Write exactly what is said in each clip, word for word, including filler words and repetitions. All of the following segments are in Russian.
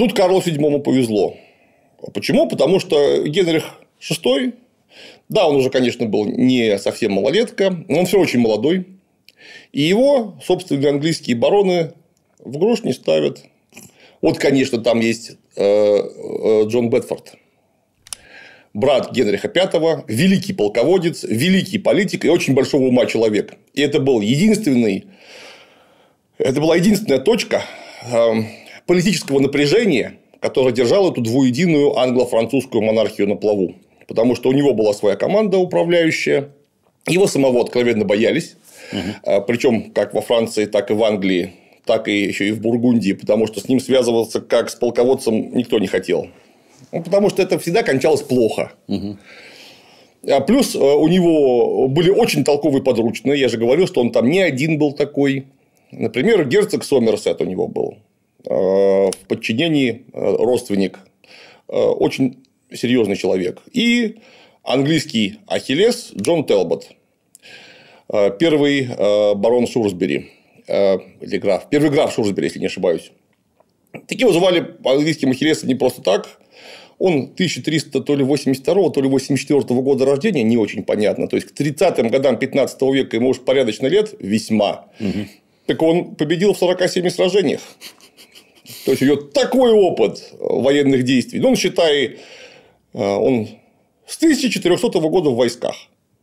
Тут Карлу седьмому повезло. Почему? Потому что Генрих шестой, да, он уже, конечно, был не совсем малолетка, но он все очень молодой. И его собственные английские бароны в грош не ставят. Вот, конечно, там есть Джон Бетфорд, брат Генриха пятого, великий полководец, великий политик и очень большого ума человек. И это был единственный, это была единственная точка политического напряжения, которая держала эту двуединую англо-французскую монархию на плаву. Потому что у него была своя команда управляющая, его самого откровенно боялись. Угу. Причем как во Франции, так и в Англии, так и еще и в Бургундии, потому что с ним связываться как с полководцем никто не хотел. Ну, потому что это всегда кончалось плохо. Угу. А плюс у него были очень толковые подручные. Я же говорил, что он там не один был такой. Например, герцог Сомерсет у него был в подчинении, родственник, очень серьезный человек. И английский Ахиллес Джон Телбот, первый барон Шурсбери, или граф, первый граф Шурсбери, если не ошибаюсь. Такие его звали английским Ахиллесом не просто так. Он тысяча триста восемьдесят второго, то ли восемьдесят четвёртого года рождения, не очень понятно. То есть к тридцатым годам пятнадцатого века ему уж порядочно лет, весьма. Угу. Так он победил в сорока семи сражениях. То есть у него такой опыт военных действий. Ну, он, считай, он с тысяча четырехсотого года в войсках.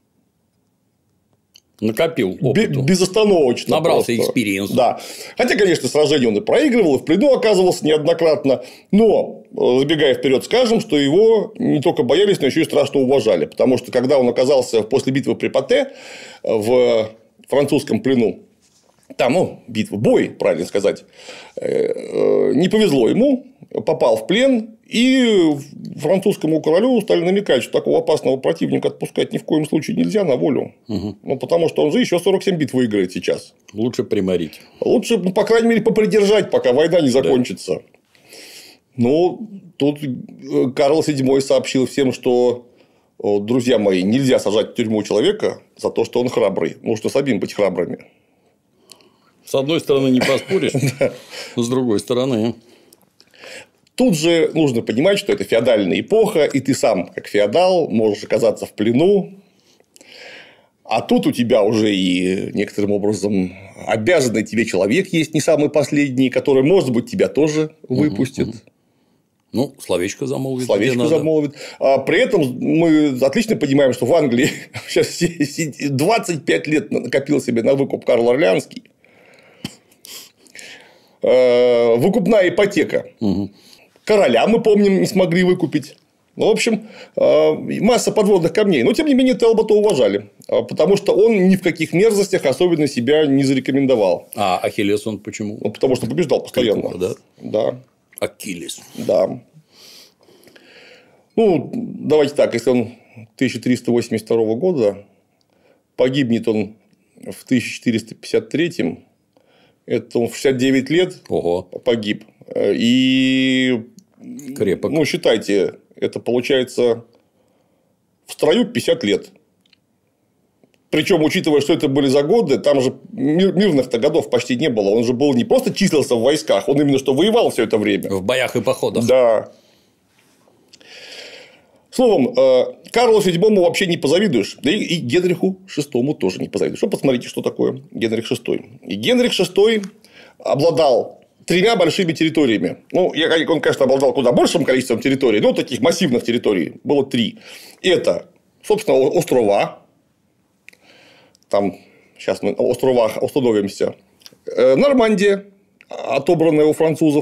Накопил опыту. Безостановочно. Набрался экспириенса. Да. Хотя, конечно, сражения он и проигрывал, и в плену оказывался неоднократно. Но, забегая вперед, скажем, что его не только боялись, но еще и страшно уважали. Потому что, когда он оказался после битвы при Патте в французском плену, там, ну, битва, бой, правильно сказать, не повезло ему, попал в плен, и французскому королю стали намекать, что такого опасного противника отпускать ни в коем случае нельзя на волю. Угу. Ну, потому что он же еще сорок семь битв выиграет сейчас. Лучше приморить. Лучше, ну, по крайней мере, попридержать, пока война не закончится. Да. Ну, тут Карл седьмой сообщил всем, что, друзья мои, нельзя сажать в тюрьму человека за то, что он храбрый. Нужно самим быть храбрыми. С одной стороны, не поспоришь, с другой стороны. Тут же нужно понимать, что это феодальная эпоха, и ты сам, как феодал, можешь оказаться в плену. А тут у тебя уже и некоторым образом обязанный тебе человек есть, не самый последний, который, может быть, тебя тоже выпустит. Угу. Ну, словечко замолвит. Словечко замолвит. А при этом мы отлично понимаем, что в Англии сейчас двадцать пять лет накопил себе на выкуп Карл Орлеанский. Выкупная ипотека. Угу. Короля, мы помним, не смогли выкупить. Ну, в общем, масса подводных камней. Но, тем не менее, Телбота уважали. Потому что он ни в каких мерзостях особенно себя не зарекомендовал. А Ахиллес он почему? Ну, потому что побеждал постоянно. Кликуха, да? Да. Аккилес. Да. Ну, давайте так. Если он тысяча триста восемьдесят второго года, погибнет он в тысяча четыреста пятьдесят третьем. Это он в шестьдесят девять лет Ого. погиб. И крепок. Ну, считайте, это получается в строю пятьдесят лет. Причем, учитывая, что это были за годы, там же мирных-то годов почти не было. Он же был не просто числился в войсках, он именно что воевал все это время. В боях и походах. Да. Словом, Карлу седьмому вообще не позавидуешь. Да и Генриху шестому тоже не позавидуешь. Ну, посмотрите, что такое Генрих шестой. И Генрих шестой обладал тремя большими территориями. Ну, он, конечно, обладал куда большим количеством территорий, но таких массивных территорий было три. Это, собственно, острова. Там сейчас мы на островах остановимся. Нормандия, отобранная у французов.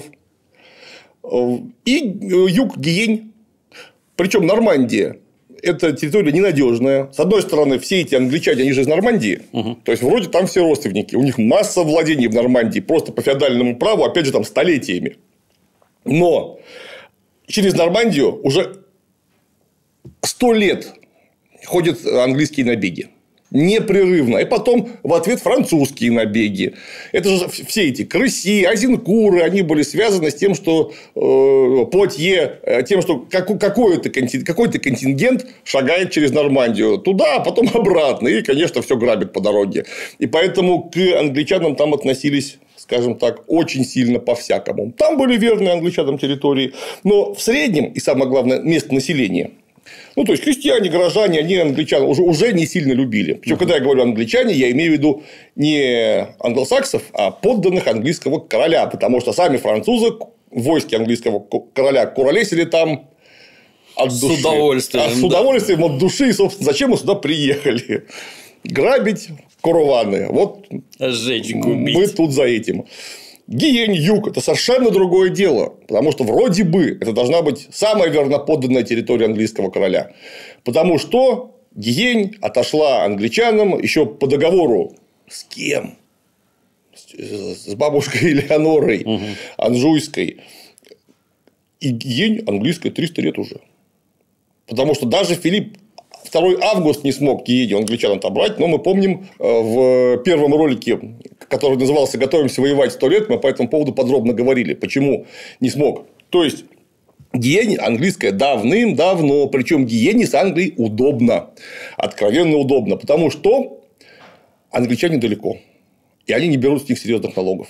И юг Гиень. Причем Нормандия – это территория ненадежная. С одной стороны, все эти англичане, они же из Нормандии. Угу. То есть, вроде там все родственники. У них масса владений в Нормандии. Просто по феодальному праву, опять же, там столетиями. Но через Нормандию уже сто лет ходят английские набеги. Непрерывно. И потом в ответ французские набеги. Это же все эти Кресси, Азинкуры, они были связаны с тем, что э, Пуатье, тем, что какой-то контингент, какой-то контингент шагает через Нормандию туда, а потом обратно. И, конечно, все грабит по дороге. И поэтому к англичанам там относились скажем так, очень сильно по-всякому. Там были верные англичанам территории, но в среднем, и самое главное, место населения, ну, то есть, крестьяне, горожане, они англичан уже, уже не сильно любили. Причем, uh-huh. когда я говорю англичане, я имею в виду не англосаксов, а подданных английского короля, потому что сами французы в войске английского короля куролесили там от души. С удовольствием. А с удовольствием да. от души. И, собственно, зачем мы сюда приехали? Грабить караваны. Вот сжечь, губить. Мы тут за этим. Гиень, юг – это совершенно другое дело, потому что вроде бы это должна быть самая верноподданная территория английского короля, потому что Гиень отошла англичанам еще по договору с кем? С бабушкой Элеонорой угу. Анжуйской. И Гиень английская триста лет уже. Потому что даже Филипп второй Август не смог Гиень у англичан отобрать, но мы помним в первом ролике, который назывался «Готовимся воевать сто лет», мы по этому поводу подробно говорили, почему не смог. То есть, Гиень английская давным-давно, причем Гиени с Англией удобно, откровенно удобно, потому что англичане далеко, и они не берут с них серьезных налогов.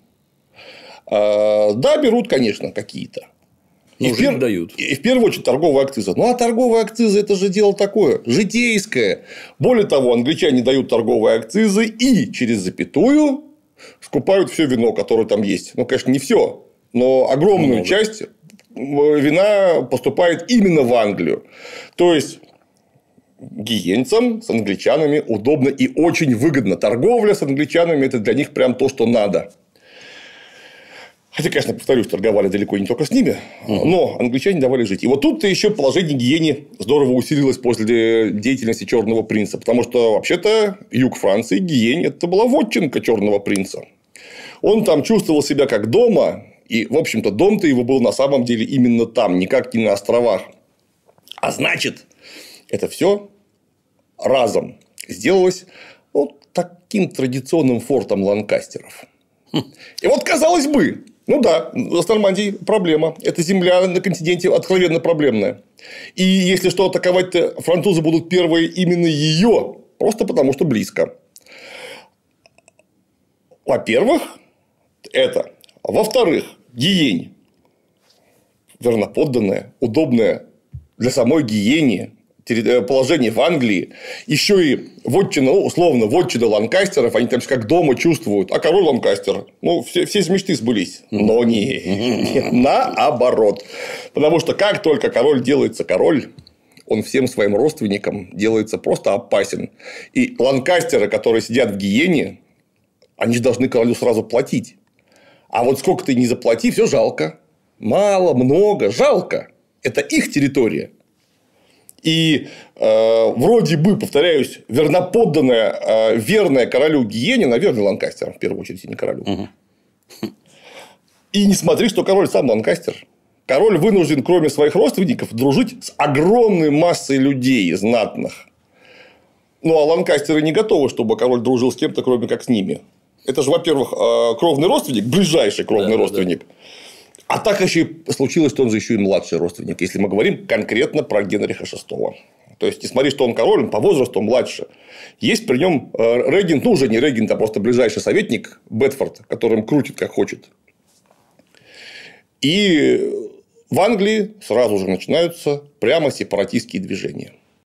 Да, берут, конечно, какие-то. И в, пер... дают. и в первую очередь торговые акцизы. Ну, а торговые акцизы – это же дело такое, житейское. Более того, англичане дают торговые акцизы и через запятую скупают все вино, которое там есть. Ну, конечно, не все, но огромную Много. часть вина поступает именно в Англию. То есть, гиенцам с англичанами удобно и очень выгодно. Торговля с англичанами – это для них прям то, что надо. Хотя, конечно, повторюсь, торговали далеко не только с ними, но англичане давали жить. И вот тут-то еще положение Гиени здорово усилилось после деятельности Черного принца. Потому что, вообще-то, юг Франции, Гиень – это была вотчинка Черного принца. Он там чувствовал себя как дома. И, в общем-то, дом-то его был на самом деле именно там, никак не на островах. А значит, это все разом сделалось вот таким традиционным фортом ланкастеров. И вот, казалось бы, ну да, с Нормандией проблема. Эта земля на континенте откровенно проблемная. И если что, атаковать-то французы будут первые именно ее, просто потому что близко. Во-первых, это. Во-вторых, Гиень верноподданная, удобная для самой Гиени положение в Англии, еще и вотчина, ну, условно, вотчина ланкастеров, они там как дома чувствуют, а король Ланкастер, ну, все, все мечты сбылись, но не, не наоборот, потому что как только король делается король, он всем своим родственникам делается просто опасен, и ланкастеры, которые сидят в Гиене, они же должны королю сразу платить, а вот сколько ты не заплати, все жалко, мало, много, жалко, это их территория. И э, вроде бы, повторяюсь, верноподданная, э, верная королю Гиене, наверное, Ланкастерам, в первую очередь, и не королю. Угу. И не смотри, что король сам Ланкастер. Король вынужден, кроме своих родственников, дружить с огромной массой людей знатных. Ну, а Ланкастеры не готовы, чтобы король дружил с кем-то, кроме как с ними. Это же, во-первых, э, кровный родственник, ближайший кровный да, родственник. Да. А так еще и случилось, что он же еще и младший родственник, если мы говорим конкретно про Генриха шестого. То есть, несмотря что он король, он по возрасту младше. Есть при нем регент, ну уже не регент, а просто ближайший советник Бетфорд, которым крутит как хочет. И в Англии сразу же начинаются прямо сепаратистские движения.